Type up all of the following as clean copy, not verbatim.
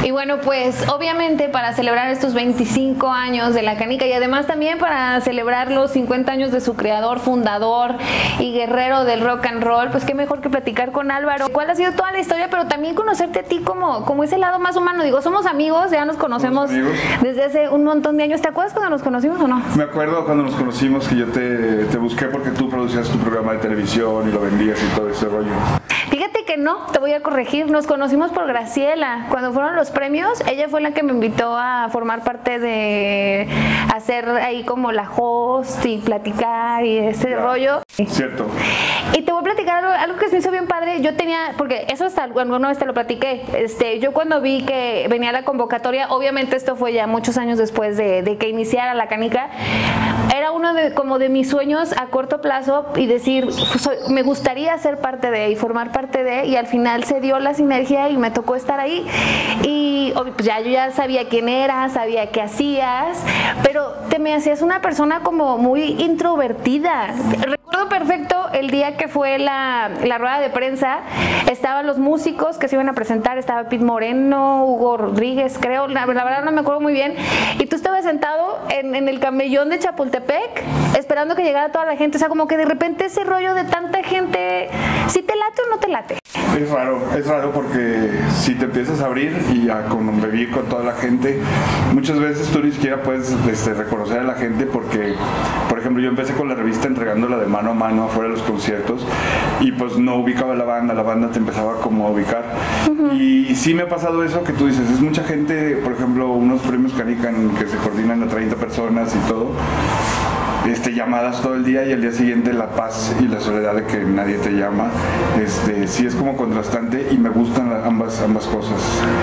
Y bueno, pues obviamente para celebrar estos 25 años de La Canica y además también para celebrar los 50 años de su creador, fundador y guerrero del rock and roll, pues qué mejor que platicar con Álvaro. ¿Cuál ha sido toda la historia? Pero también conocerte a ti como ese lado más humano. Digo, somos amigos, ya nos conocemos desde hace un montón de años. ¿Te acuerdas cuando nos conocimos o no? Me acuerdo cuando nos conocimos que yo te busqué porque tú producías tu programa de televisión y lo vendías y todo ese rollo. Fíjate que no, te voy a corregir, nos conocimos por Graciela. Cuando fueron los premios, ella fue la que me invitó a formar parte de hacer ahí como la host y platicar y ese rollo. Cierto. Y te voy a platicar algo que se me hizo bien padre. Yo tenía, porque eso hasta una vez te lo platiqué, yo cuando vi que venía la convocatoria, obviamente esto fue ya muchos años después de que iniciara La Canica, era uno como de mis sueños a corto plazo y decir, me gustaría ser parte de y formar parte de, y al final se dio la sinergia y me tocó estar ahí. Y pues yo ya sabía quién eras, sabía qué hacías, pero te me hacías una persona como muy introvertida. Recuerdo perfecto el día que fue la rueda de prensa, estaban los músicos que se iban a presentar, estaba Pete Moreno, Hugo Rodríguez, creo, la verdad no me acuerdo muy bien, y tú estabas sentado en el camellón de Chapultepec, esperando que llegara toda la gente, o sea, como que de repente ese rollo de tanta gente, ¿sí te late o no te late? Es raro porque si te empiezas a abrir y a convivir con toda la gente, muchas veces tú ni siquiera puedes reconocer a la gente porque, por ejemplo, yo empecé con la revista entregándola de mano a mano afuera de los conciertos y pues no ubicaba la banda te empezaba como a ubicar. Y sí me ha pasado eso que tú dices, es mucha gente, por ejemplo, unos premios Canica que se coordinan a 30 personas y todo. Llamadas todo el día y al día siguiente la paz y la soledad de que nadie te llama, sí es como contrastante y me gustan ambas cosas.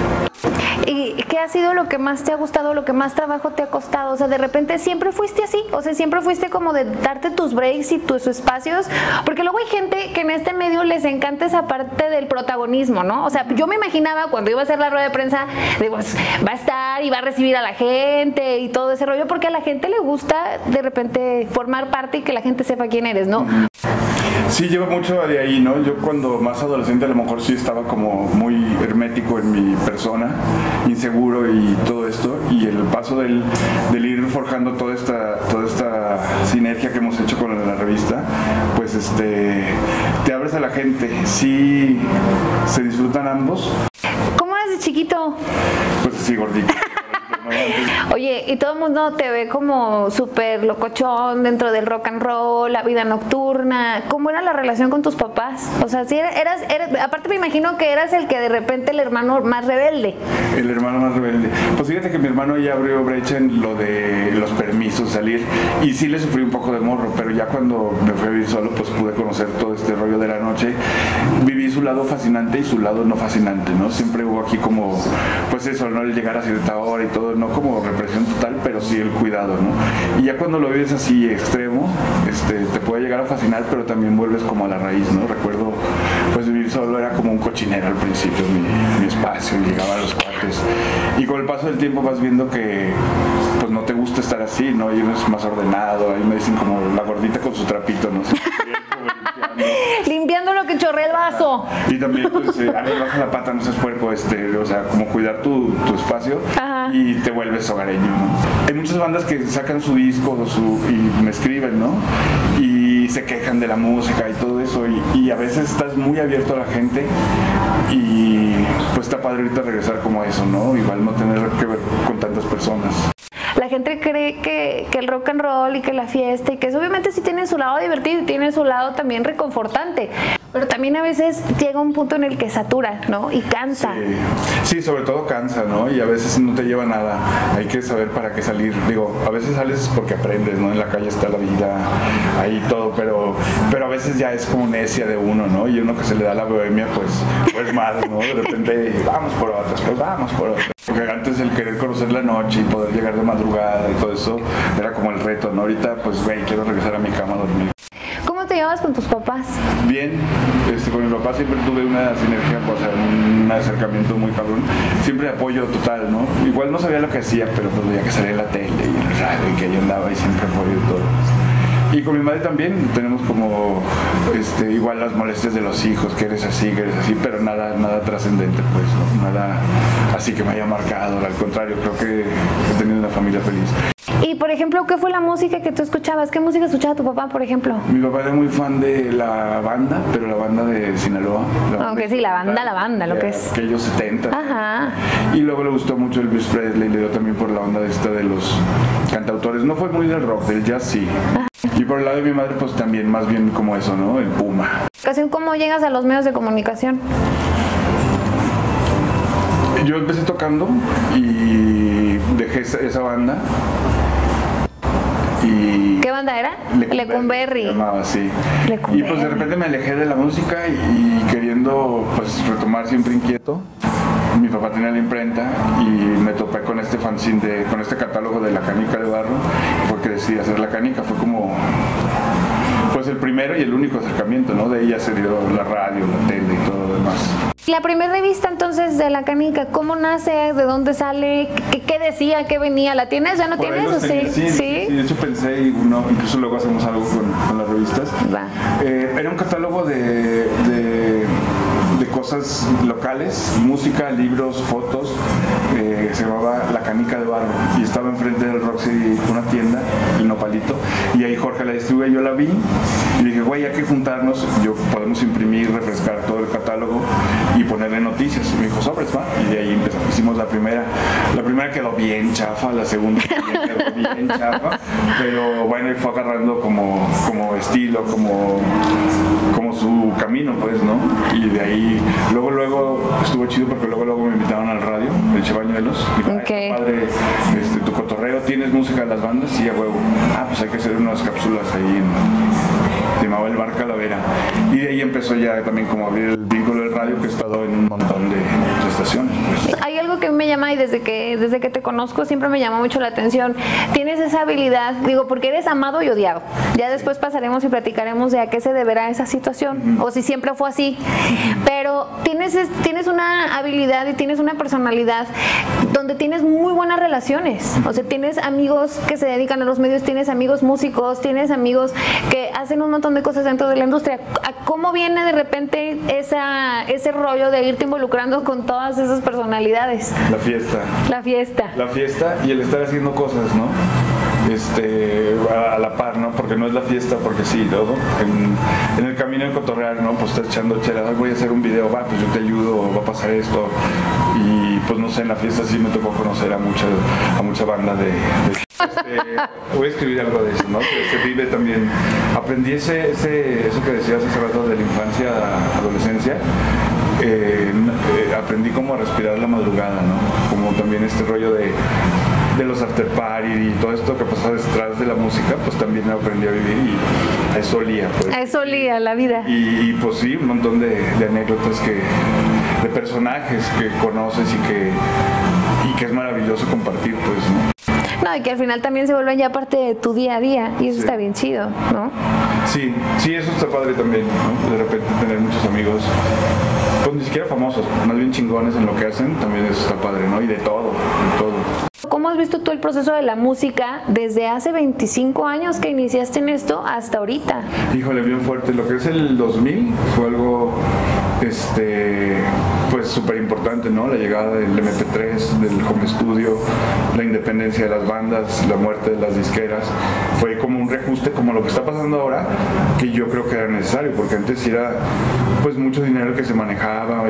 ¿Y qué ha sido lo que más te ha gustado, lo que más trabajo te ha costado? O sea, de repente siempre fuiste así, o sea, siempre fuiste como de darte tus breaks y tus espacios, porque luego hay gente que en este medio les encanta esa parte del protagonismo, ¿no? O sea, yo me imaginaba cuando iba a hacer la rueda de prensa, digo, pues, va a estar y va a recibir a la gente y todo ese rollo, porque a la gente le gusta de repente formar parte y que la gente sepa quién eres, ¿no? Sí, lleva mucho de ahí, ¿no? Yo cuando más adolescente a lo mejor sí estaba como muy hermético en mi persona, inseguro y todo esto, y el paso del ir forjando toda esta sinergia que hemos hecho con la revista, pues te abres a la gente, sí se disfrutan ambos. ¿Cómo eras de chiquito? Pues sí, gordito. Oye, y todo el mundo te ve como súper locochón dentro del rock and roll, la vida nocturna. ¿Cómo era la relación con tus papás? O sea, si eras, aparte me imagino que eras el que de repente el hermano más rebelde. El hermano más rebelde. Pues fíjate que mi hermano ya abrió brecha en lo de los permisos, salir, y sí le sufrí un poco de morro, pero ya cuando me fui a vivir solo, pues pude conocer todo este rollo de la noche. Viví su lado fascinante y su lado no fascinante, ¿no? Siempre hubo aquí como, pues eso, ¿no? El llegar a cierta hora y todo, no como represión total, pero sí el cuidado, ¿no? Y ya cuando lo vives así extremo, te puede llegar a fascinar, pero también vuelves como a la raíz, ¿no? Recuerdo, pues vivir solo era como un cochinero al principio, mi espacio, llegaba a los cuartos, y con el paso del tiempo vas viendo que pues no te gusta estar así, ¿no? Y uno es más ordenado, ahí me dicen como la gordita con su trapito, ¿no? Limpiando lo que chorrea el vaso. Y también, pues, baja la pata, no seas puerco, o sea, como cuidar tu espacio. Ajá. Y te vuelves hogareño, ¿no? Hay muchas bandas que sacan su disco y me escriben, ¿no? Y se quejan de la música y todo eso, y a veces estás muy abierto a la gente y pues está padre ahorita regresar como a eso, ¿no? Igual no tener que ver con tantas personas. La gente cree que el rock and roll y que la fiesta y que eso obviamente sí tiene su lado divertido y tiene su lado también reconfortante, pero también a veces llega un punto en el que satura, ¿no? Y cansa. Sí, sobre todo cansa, ¿no? Y a veces no te lleva a nada. Hay que saber para qué salir. Digo, a veces sales porque aprendes, ¿no? En la calle está la vida, ahí todo, pero a veces ya es como necia de uno, ¿no? Y uno que se le da la bohemia, pues más, ¿no? De repente, vamos por otras, pues vamos por otras. Porque antes el querer conocer la noche y poder llegar de madrugada y todo eso era como el reto, ¿no? Ahorita, pues, güey, quiero regresar a mi cama a dormir. ¿Cómo te llevas con tus papás? Bien, con mi papá siempre tuve una sinergia, o sea, un acercamiento muy cabrón. Siempre apoyo total, ¿no? Igual no sabía lo que hacía, pero pues veía que salía en la tele y en el radio y que ahí andaba y siempre apoyo todo. Y con mi madre también tenemos como igual las molestias de los hijos, que eres así, pero nada trascendente, pues, ¿no? Nada así que me haya marcado, al contrario, creo que he tenido una familia feliz. Y por ejemplo, ¿qué fue la música que tú escuchabas? ¿Qué música escuchaba tu papá, por ejemplo? Mi papá era muy fan de la banda, pero la banda de Sinaloa. Aunque sí, la banda, lo que es. Aquellos 70. Ajá. Y luego le gustó mucho Elvis Presley, le dio también por la onda de los cantautores. No fue muy del rock, del jazz sí. Ajá. Y por el lado de mi madre, pues también, más bien como eso, ¿no? El Puma. ¿Cómo llegas a los medios de comunicación? Yo empecé tocando y dejé esa banda. Y ¿qué banda era? Lecumberri. Llamaba, sí. Lecumberri. Y pues de repente me alejé de la música y queriendo pues retomar, siempre inquieto. Mi papá tenía la imprenta y me topé con este fanzine, con este catálogo de La Canica de Barro, porque decidí hacer La Canica. Fue como pues el primero y el único acercamiento, ¿no? De ella se dio la radio, la tele y todo lo demás. La primera revista entonces de La Canica, ¿cómo nace? ¿De dónde sale? ¿Qué decía? ¿Qué venía? ¿La tienes? ¿Ya no Por tienes? ¿O sí? Sí, de hecho pensé, y incluso luego hacemos algo con las revistas. Era un catálogo de cosas locales, música, libros, fotos. Se llamaba La Canica de Barro y estaba enfrente del Roxy, una tienda, el Nopalito, y ahí Jorge la distribuía. Yo la vi y dije, güey, hay que juntarnos, podemos imprimir, refrescar todo el catálogo y ponerle noticias. Y me dijo, sobres, va. Y de ahí hicimos la primera quedó bien chafa, la segunda quedó bien chafa, pero bueno, y fue agarrando como estilo, como su camino, pues, ¿no? Y de ahí, luego estuvo chido porque luego me invitaron al radio, el Chebañuelos. Dijo, okay. Padre, tu cotorreo, ¿tienes música de las bandas? Sí, a huevo. Pues hay que hacer unas cápsulas ahí se llamaba El Bar Calavera. Y de ahí empezó ya también como a abrir el vínculo del radio, que he estado en un montón de estaciones. Pues. Hay algo que me llama, y desde que te conozco siempre me llama mucho la atención. Tienes esa habilidad, porque eres amado y odiado. Ya después pasaremos y platicaremos de a qué se deberá esa situación, o si siempre fue así. Pero tienes una habilidad y tienes una personalidad donde tienes muy buenas relaciones. O sea, tienes amigos que se dedican a los medios, tienes amigos músicos, tienes amigos que hacen un montón de cosas dentro de la industria. ¿Cómo viene de repente ese rollo de irte involucrando con todas esas personalidades? La fiesta. La fiesta y el estar haciendo cosas, ¿no? A la par, ¿no? Porque no es la fiesta, porque sí, todo. En el camino de cotorrear, ¿no? Pues estás echando chela, voy a hacer un video, pues yo te ayudo, va a pasar esto. Y pues no sé, en la fiesta sí me tocó conocer a mucha banda voy a escribir algo de eso, ¿no? Que se vive también. Aprendí eso que decías hace rato de la infancia a adolescencia. Aprendí como a respirar la madrugada, ¿no? Como también este rollo de los after party y todo esto que pasa detrás de la música, pues también aprendí a vivir y a eso olía, pues. A eso olía la vida. Y pues sí, un montón de anécdotas de personajes que conoces y que es maravilloso compartir, pues, ¿no? No, y que al final también se vuelven ya parte de tu día a día, y eso está bien chido, ¿no? Sí, eso está padre también, ¿no? De repente tener muchos amigos, pues ni siquiera famosos, más bien chingones en lo que hacen, también eso está padre, ¿no? Y de todo. ¿Cómo has visto tú el proceso de la música desde hace 25 años que iniciaste en esto hasta ahorita? Híjole, bien fuerte. Lo que es el 2000 fue algo, pues súper importante, ¿no? La llegada del MP3, del home studio, la independencia de las bandas, la muerte de las disqueras. Fue como un reajuste, como lo que está pasando ahora, que yo creo que era necesario, porque antes era pues mucho dinero que se manejaba,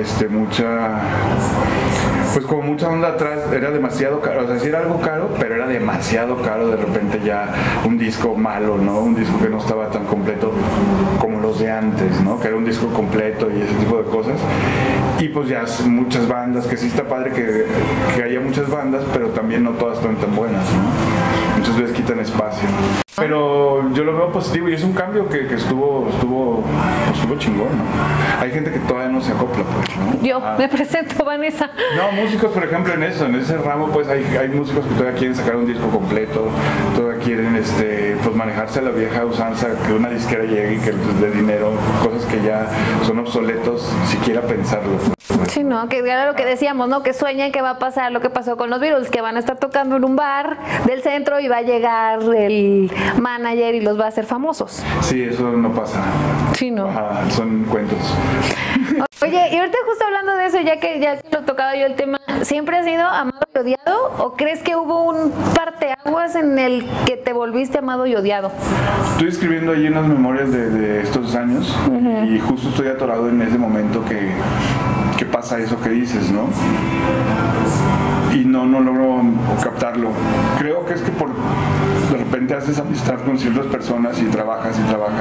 pues como mucha onda atrás, era demasiado caro, o sea, sí era algo caro, pero era demasiado caro de repente ya un disco malo, ¿no? Un disco que no estaba tan completo como los de antes, ¿no? Que era un disco completo y ese tipo de cosas. Y pues ya muchas bandas, que sí está padre que haya muchas bandas, pero también no todas están tan buenas, ¿no? Muchas veces quitan espacio. Pero yo lo veo positivo y es un cambio que estuvo chingón, ¿no? Hay gente que todavía no se acopla, pues, ¿no? Yo me presento, Vanessa. No, músicos, por ejemplo, en ese ramo, pues hay músicos que todavía quieren sacar un disco completo, todavía quieren pues manejarse a la vieja usanza, que una disquera llegue y que les dé dinero, cosas que ya son obsoletos, siquiera pensarlo. Sí, no, que era lo que decíamos, ¿no? Que sueñan que va a pasar lo que pasó con los Beatles, que van a estar tocando en un bar del centro y va a llegar el manager y los va a hacer famosos. Sí, eso no pasa. Sí, no. Ajá, son cuentos. Oye, y ahorita justo hablando de eso, ya que lo tocaba yo el tema, ¿siempre has sido amado y odiado? ¿O crees que hubo un parteaguas en el que te volviste amado y odiado? Estoy escribiendo ahí unas memorias de estos años y justo estoy atorado en ese momento que pasa eso que dices, ¿no? Y no logro captarlo. Creo que es que de repente haces amistad con ciertas personas y trabajas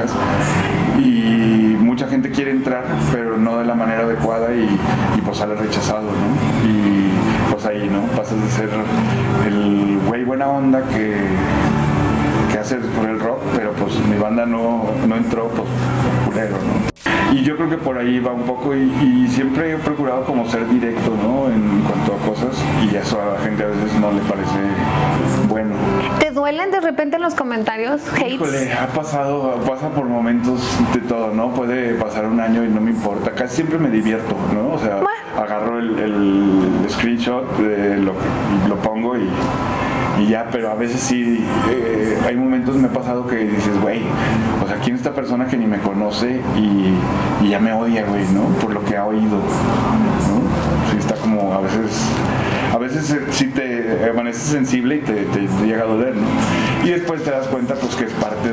y mucha gente quiere entrar, pero no de la manera adecuada y pues sale rechazado, ¿no? Y pues ahí, ¿no? Pasas de ser el güey buena onda que hace por el rock, pero pues mi banda no entró, pues culero, ¿no? Y yo creo que por ahí va un poco y siempre he procurado como ser directo, ¿no? En cuanto a cosas y eso a la gente a veces no le parece bueno. ¿Te duelen de repente en los comentarios? ¿Hates? Híjole, pasa por momentos de todo, ¿no? Puede pasar un año y no me importa, casi siempre me divierto, ¿no? O sea, agarro el screenshot de lo pongo y ya, pero a veces sí, hay momentos me ha pasado que dices, güey, o sea, ¿quién es esta persona que ni me conoce y ya me odia, güey, ¿no? Por lo que ha oído, ¿no? Sí, está como a veces sí te amaneces sensible y te llega a doler, ¿no? Y después te das cuenta, pues, que es parte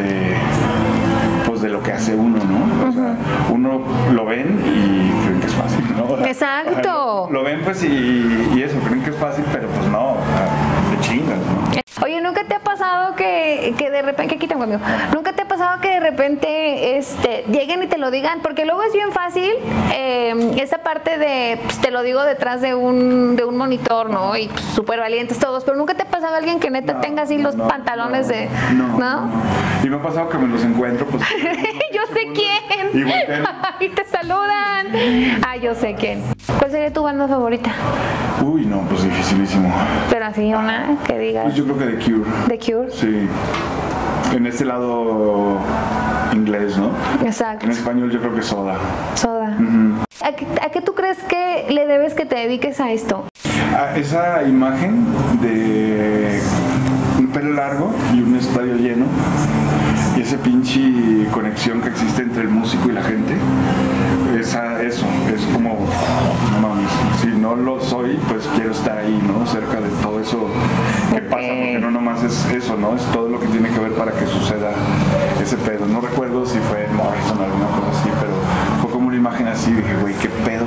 pues de lo que hace uno, ¿no? O sea, uno lo ven y creen que es fácil, ¿no? Exacto. Lo ven, pues, y eso, creen que es fácil, pero pues no, de chingas, ¿no? Oye, ¿nunca te ha pasado que de repente, aquí tengo amigo, nunca te ha pasado que de repente lleguen y te lo digan? Porque luego es bien fácil esa parte de, pues, te lo digo detrás de un monitor, ¿no? Y pues, súper valientes todos, pero ¿nunca te ha pasado alguien que neta tenga así los pantalones de... ¿No? Y me ha pasado que me los encuentro, pues... Yo sé quién. Y te saludan. Ah, yo sé quién. ¿Cuál sería tu banda favorita? Uy, no, pues dificilísimo. Pero así una que digas. Pues yo creo que The Cure. The Cure. Sí. En este lado inglés, ¿no? Exacto. En español yo creo que Soda. Soda. ¿A qué tú crees que le debes que te dediques a esto? A esa imagen de un pelo largo y un estadio lleno y esa pinche conexión que existe entre el músico y la gente. Eso, es como, no mames, si no lo soy, pues quiero estar ahí, ¿no? Cerca de todo eso que pasa, porque no nomás es eso, ¿no? Es todo lo que tiene que ver para que suceda ese pedo. No recuerdo si fue Morrison o alguna cosa así, pero fue como una imagen así, dije, güey, qué pedo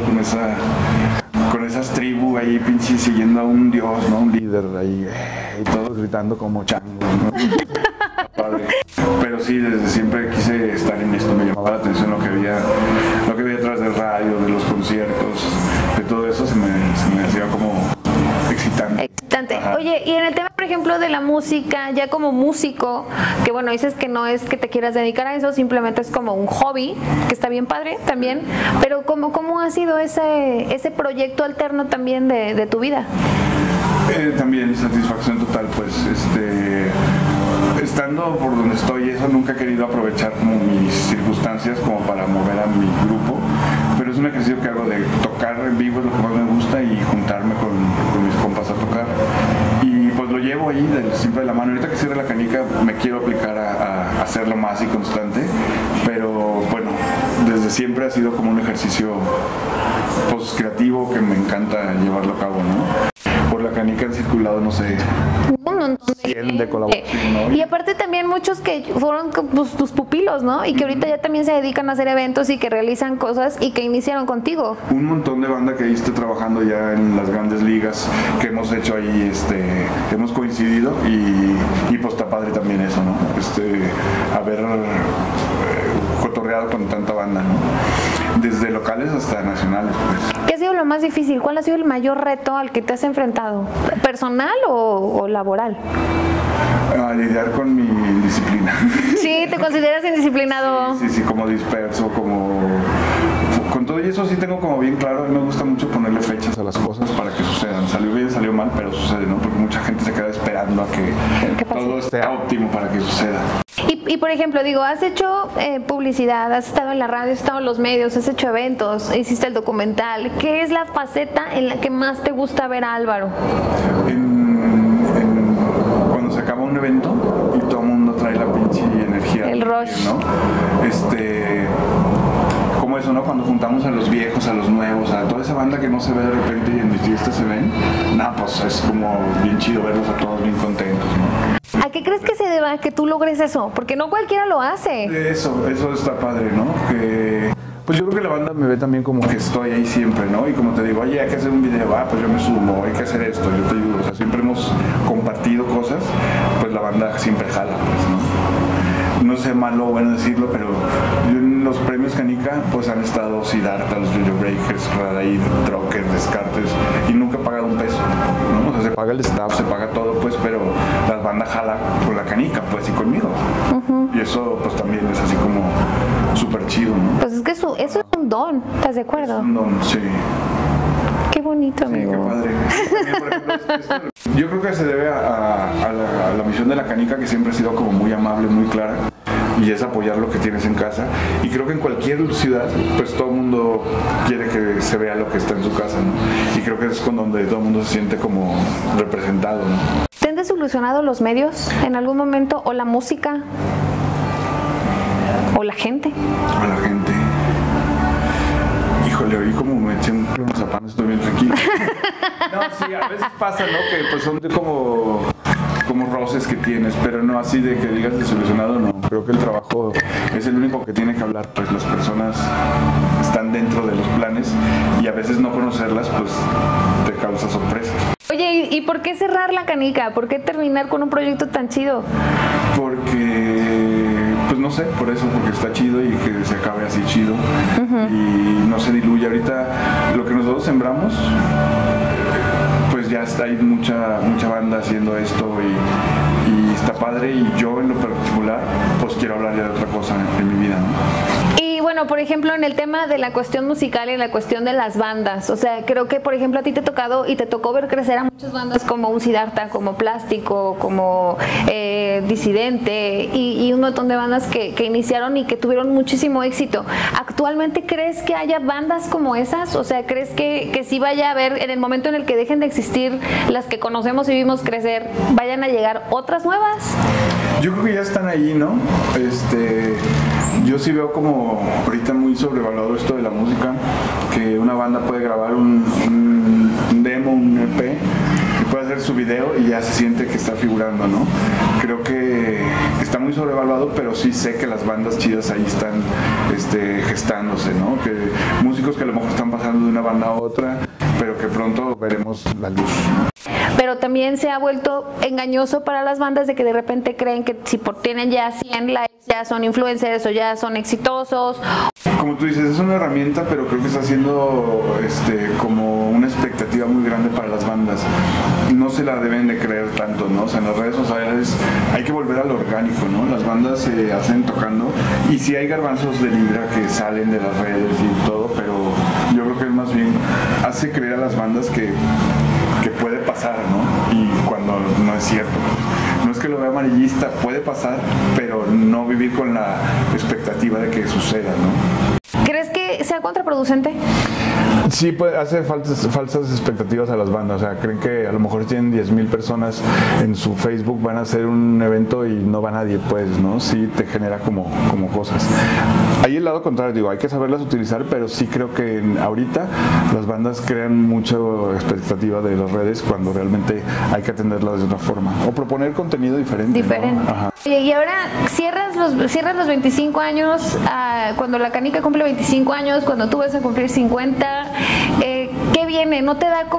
con esas tribus ahí, pinche, siguiendo a un dios, ¿no? Un líder ahí, y todos gritando como changos, ¿no? Padre. Pero sí, desde siempre quise estar en esto, me llamaba la atención lo que había detrás del radio, de los conciertos, de todo eso se me hacía como excitante. Ajá. Oye, y en el tema, por ejemplo, de la música, ya como músico, que bueno, dices que no es que te quieras dedicar a eso, simplemente es como un hobby, que está bien padre también, pero ¿cómo ha sido ese proyecto alterno también de tu vida? También satisfacción total, pues, estando por donde estoy, eso nunca he querido aprovechar como mis circunstancias como para mover a mi grupo, pero es un ejercicio que hago de tocar en vivo, es lo que más me gusta, y juntarme con mis compas a tocar, y pues lo llevo ahí siempre de la mano. Ahorita que cierre la canica me quiero aplicar a hacerlo más y constante, pero bueno, desde siempre ha sido como un ejercicio pues creativo que me encanta llevarlo a cabo, ¿no? Por la canica han circulado, no sé, un montón de colaboración, ¿no? Y aparte también muchos que fueron pues, tus pupilos, ¿no? Y que ahorita ya también se dedican a hacer eventos y que realizan cosas y que iniciaron contigo. Un montón de banda que ahí esté trabajando ya en las grandes ligas, que hemos hecho ahí, hemos coincidido y pues está padre también eso, ¿no? Haber cotorreado con tanta banda, ¿no? Desde locales hasta nacionales, pues. ¿Qué ha sido lo más difícil? ¿Cuál ha sido el mayor reto al que te has enfrentado? ¿Personal o laboral? A lidiar con mi indisciplina. Sí, ¿te consideras indisciplinado? Sí, como disperso, con todo y eso sí tengo como bien claro. A mí me gusta mucho ponerle fechas a las cosas para que sucedan. Salió bien, salió mal, pero sucede, ¿no? Porque mucha gente se queda esperando a que todo esté óptimo para que suceda. Y Y por ejemplo, digo, has hecho publicidad, has estado en la radio, has estado en los medios, has hecho eventos, hiciste el documental. ¿Qué es la faceta en la que más te gusta ver a Álvaro? Cuando se acaba un evento y todo el mundo trae la pinche energía. El rush. ¿No? Como eso, ¿no? Cuando juntamos a los viejos, a los nuevos, a toda esa banda que no se ve de repente y en mis fiestas se ven, pues es como bien chido verlos a todos bien contentos, ¿no? ¿A qué crees que se deba que tú logres eso? Porque no cualquiera lo hace. Eso está padre, ¿no? Pues yo creo que la banda me ve también como que estoy ahí siempre, ¿no? Y como te digo, oye, hay que hacer un video, pues yo me sumo, hay que hacer esto, yo te ayudo. O sea, siempre hemos compartido cosas, pues la banda siempre jala, pues, ¿no? No sé malo o bueno decirlo, pero yo en los premios Canica, pues han estado Siddhartha, los Yo-Yo Breakers, Radaí, Trocker, Descartes, y nunca he pagado un peso, ¿no? O sea, se paga el staff, se paga todo, pues, pero la banda jala con la Canica, pues, y conmigo. Y eso, pues, también es así como súper chido, ¿no? Pues es que eso es un don, ¿estás de acuerdo? Es un don, sí. Qué bonito, amigo. Sí, qué padre. Por ejemplo, yo creo que se debe a la misión de la Canica, que siempre ha sido como muy amable, muy clara, y es apoyar lo que tienes en casa. Y creo que en cualquier ciudad, pues todo el mundo quiere que se vea lo que está en su casa, ¿no? Y creo que es con donde todo el mundo se siente como representado, ¿no? ¿Te han desilusionado los medios en algún momento? ¿O la música? ¿O la gente? A la gente. Híjole, oí como me eché un clonazepam, estoy bien tranquilo. No, sí, a veces pasa, ¿no? Que pues son como roces que tienes, pero no así de que digas desilusionado, no. Creo que el trabajo es el único que tiene que hablar, pues las personas están dentro de los planes y a veces no conocerlas, pues te causa sorpresa. Oye, ¿y por qué cerrar la Canica? ¿Por qué terminar con un proyecto tan chido? Porque, pues no sé, por eso, porque está chido y que se acabe así chido y no se diluye. Ahorita lo que nosotros sembramos, pues ya está, hay mucha banda haciendo esto y está padre, y yo en lo particular pues quiero hablar ya de otra cosa en mi vida, ¿no? Y bueno, por ejemplo, en el tema de la cuestión musical y la cuestión de las bandas, o sea, creo que por ejemplo a ti te ha tocado y te tocó ver crecer a muchas bandas como un Siddhartha, como Plástico, como Disidente y un montón de bandas que iniciaron y que tuvieron muchísimo éxito. ¿Actualmente crees que haya bandas como esas? O sea, ¿crees que sí vaya a haber, en el momento en el que dejen de existir las que conocemos y vimos crecer, vayan a llegar otras nuevas? Yo creo que ya están ahí, ¿no? Yo sí veo como ahorita muy sobrevalorado esto de la música, que una banda puede grabar un demo, un EP, y puede hacer su video y ya se siente que está figurando, ¿no? Creo que está muy sobrevaluado, pero sí sé que las bandas chidas ahí están gestándose, ¿no? Que músicos que a lo mejor están pasando de una banda a otra, pero que pronto veremos la luz, ¿no? Pero también se ha vuelto engañoso para las bandas de que de repente creen que si tienen ya 100 likes ya son influencers o ya son exitosos. Como tú dices, es una herramienta, pero creo que está haciendo como una expectativa muy grande para las bandas. No se la deben de creer tanto, ¿no? O sea, en las redes sociales hay que volver al orgánico, ¿no? Las bandas se hacen tocando y sí hay garbanzos de libra que salen de las redes y todo, pero yo creo que más bien hace creer a las bandas que puede pasar, ¿no? Y cuando no es cierto. No es que lo vea amarillista, puede pasar, pero no vivir con la expectativa de que suceda, ¿no? ¿Crees que sea contraproducente? Sí, pues hace falsas expectativas a las bandas. O sea, creen que a lo mejor tienen 10,000 personas en su Facebook, van a hacer un evento y no va nadie, pues, ¿no? Sí te genera como cosas. Ahí el lado contrario, digo, hay que saberlas utilizar, pero sí creo que ahorita las bandas crean mucha expectativa de las redes cuando realmente hay que atenderlas de otra forma. O proponer contenido diferente. ¿No? Ajá. Y ahora cierras los 25 años, cuando la Canica cumple 25 años, cuando tú vas a cumplir 50, ¿qué viene? ¿No te da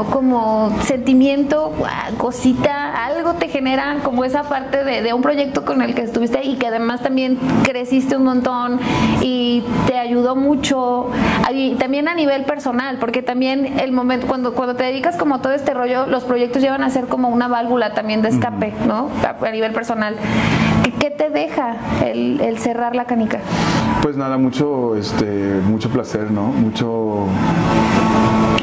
como sentimiento, cosita, algo te genera como esa parte de un proyecto con el que estuviste y que además también creciste un montón y te ayudó mucho, y también a nivel personal, porque también el momento, cuando te dedicas como a todo este rollo, los proyectos llevan a ser como una válvula también de escape, ¿no? A nivel personal. ¿Qué te deja el cerrar la Canica? Pues nada, mucho placer, ¿no?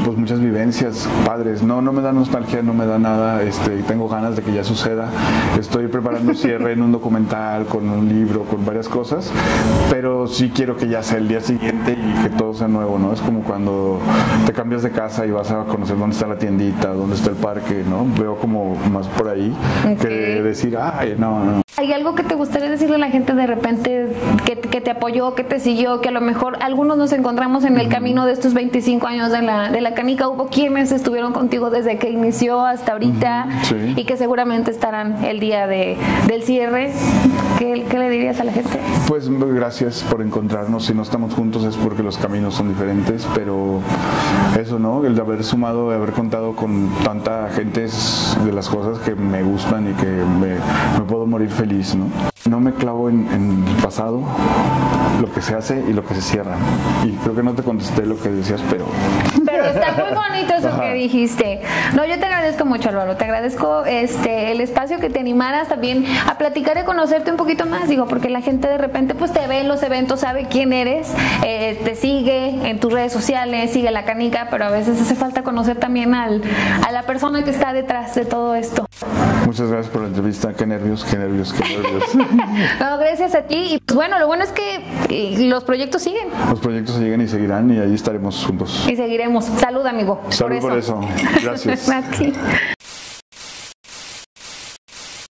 pues muchas vivencias padres. No me da nostalgia, no me da nada. Tengo ganas de que ya suceda. Estoy preparando cierre en un documental, con un libro, con varias cosas, pero sí quiero que ya sea el día siguiente y que todo sea nuevo, ¿no? Es como cuando te cambias de casa y vas a conocer dónde está la tiendita, dónde está el parque, ¿no? Veo como más por ahí que decir, ay, no. ¿Hay algo que te gustaría decirle a la gente de repente que te apoyó, que te siguió, que a lo mejor algunos nos encontramos en el camino de estos 25 años de la canica? Hubo quienes estuvieron contigo desde que inició hasta ahorita y que seguramente estarán el día del cierre. ¿Qué le dirías a la gente? Pues gracias por encontrarnos. Si no estamos juntos es porque los caminos son diferentes, pero eso, ¿no? El de haber sumado, de haber contado con tanta gente es de las cosas que me gustan y que me puedo morir feliz, ¿no? No me clavo en el pasado, lo que se hace y lo que se cierra. Y creo que no te contesté lo que decías, pero está muy bonito eso que dijiste. No, yo te agradezco mucho, Álvaro. Te agradezco el espacio, que te animaras también a platicar y conocerte un poquito más, digo, porque la gente de repente pues te ve en los eventos, sabe quién eres, te sigue en tus redes sociales, sigue la canica, pero a veces hace falta conocer también a la persona que está detrás de todo esto. Muchas gracias por la entrevista. Qué nervios. No, gracias a ti. Y pues bueno, lo bueno es que los proyectos siguen. Los proyectos siguen y seguirán y ahí estaremos juntos. Y seguiremos. Salud, amigo. Salud por eso. Gracias. A ti.